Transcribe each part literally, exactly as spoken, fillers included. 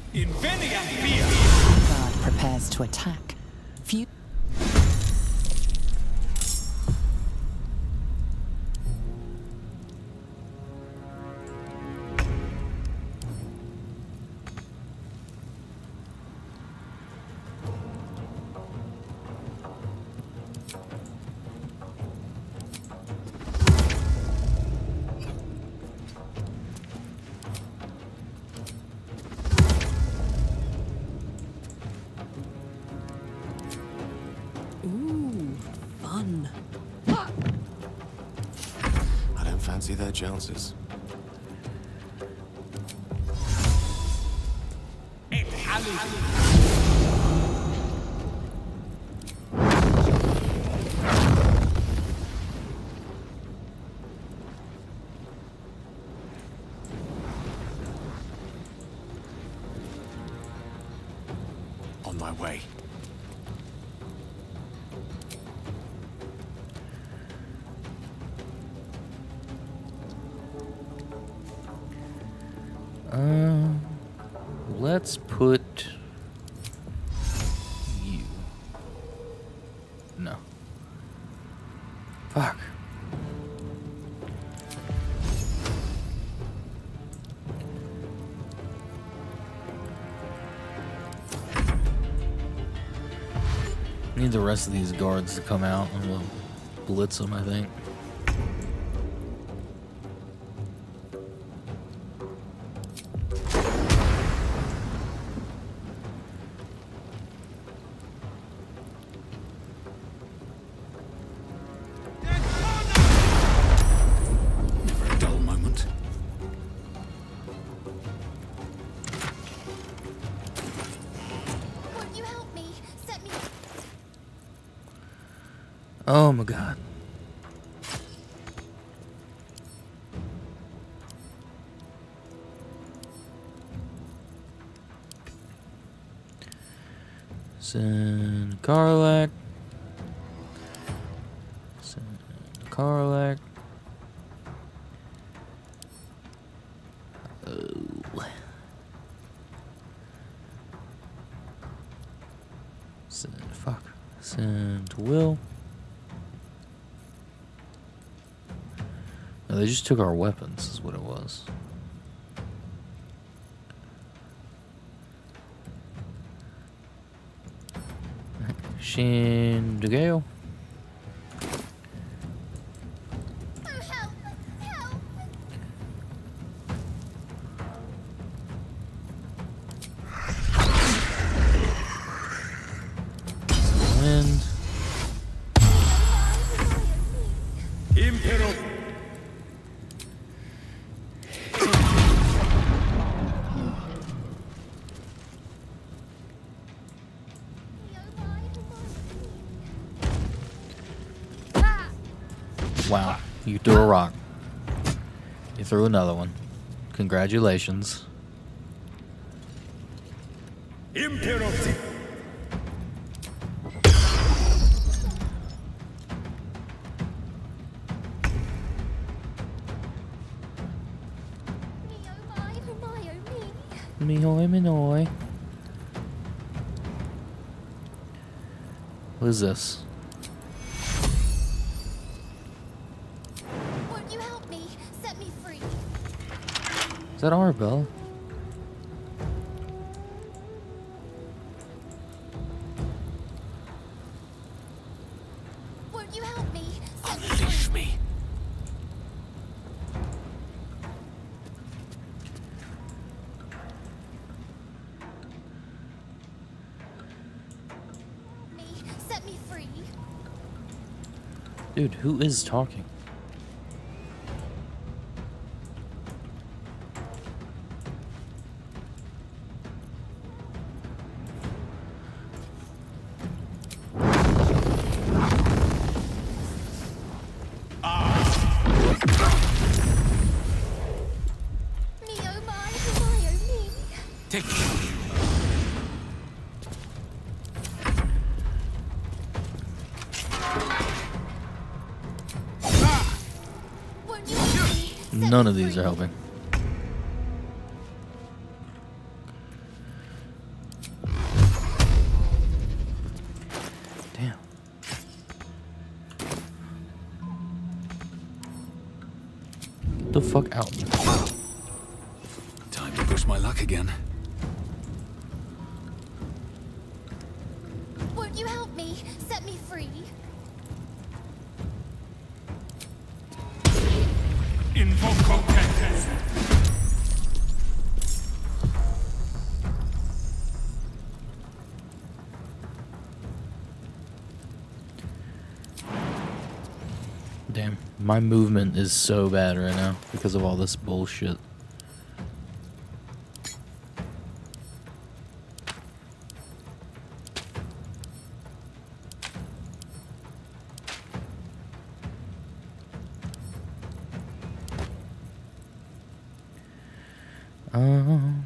Guard prepares to attack. Few. Ooh, fun. I don't fancy their chances. On my way. Uh, let's put you. No. Fuck. Need the rest of these guards to come out and we'll blitz them, I think. Oh my god. Send Karlak. Send Karlak. Oh. Send fuck. Send Will. No, they just took our weapons, is what it was. Shindigale. Help! Help! Wind. Imperial. Wow, you threw a rock. You threw another one. Congratulations. Imperial. Me hoy me noy. What is this? Won't you help me? Set me free. Is that Arbel? Won't you help me? Set me Unleash free. me. me. Set me free. Dude, who is talking? Me oh my, oh my oh me. Take Won't you help me? Set None me of these free. are helping. the fuck out. Time to push my luck again. Won't you help me? Set me free. Invoco Tempest. Damn, my movement is so bad right now because of all this bullshit. Um,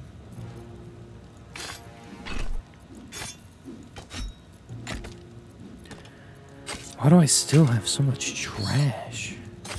why do I still have so much trash?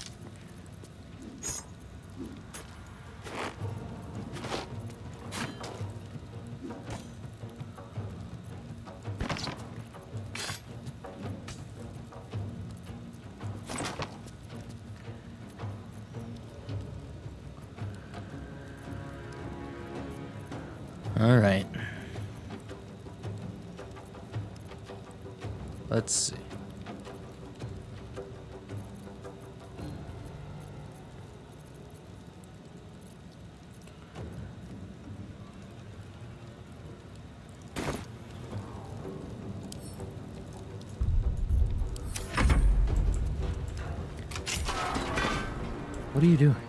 All right. Let's see. What are you doing?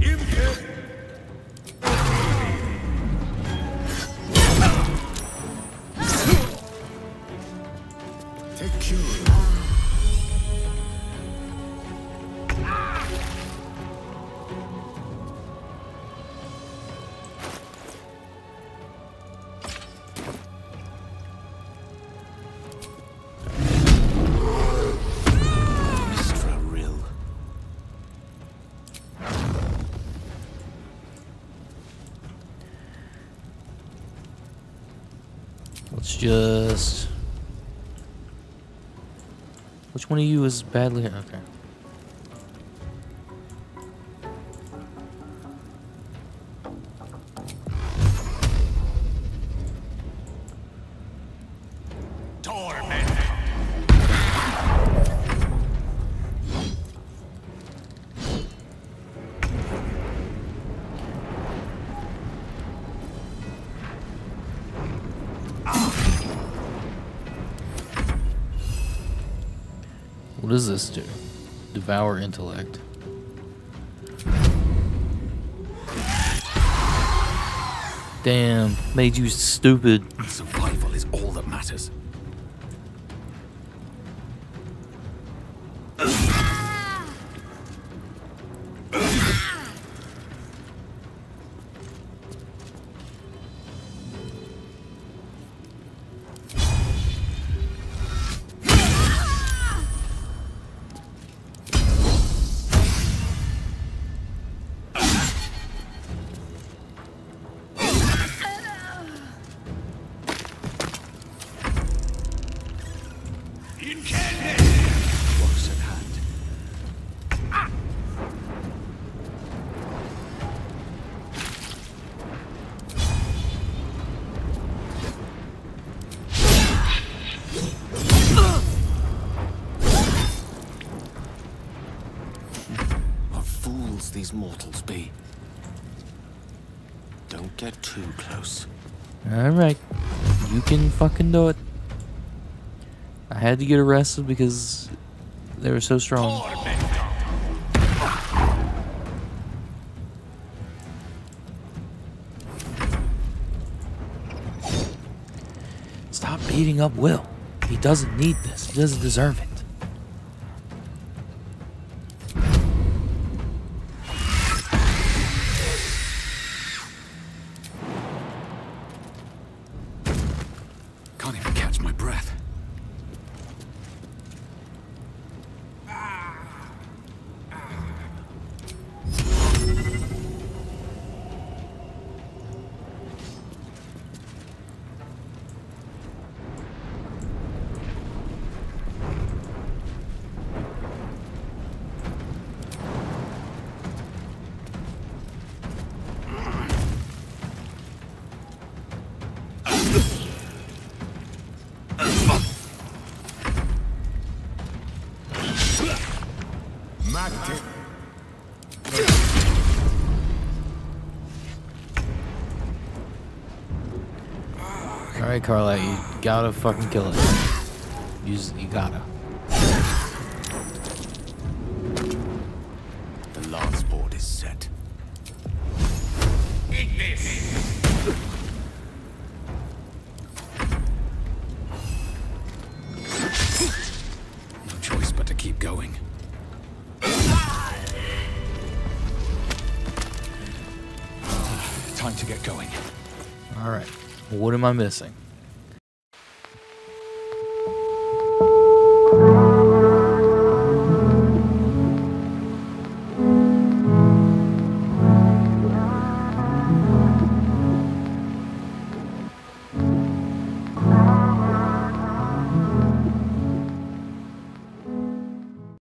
Let's just... Which one of you is badly... Okay. What does this do? Devour intellect. Damn, made you stupid. Survival is all that matters. Close at hand. What fools these mortals be. Don't get too close. Alright. You can fucking do it. I had to get arrested because they were so strong. Stop beating up Will. He doesn't need this. He doesn't deserve it. Can't even catch my breath. active. Alright, Carla, you gotta fucking kill it. You, just, you gotta. The last board is set. Eat this! No choice but to keep going. Time to get going. Alright. What am I missing?